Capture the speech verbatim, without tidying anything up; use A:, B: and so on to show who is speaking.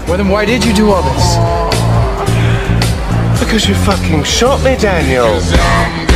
A: Well, then why did you do all this?
B: Because you fucking shot me, Daniel.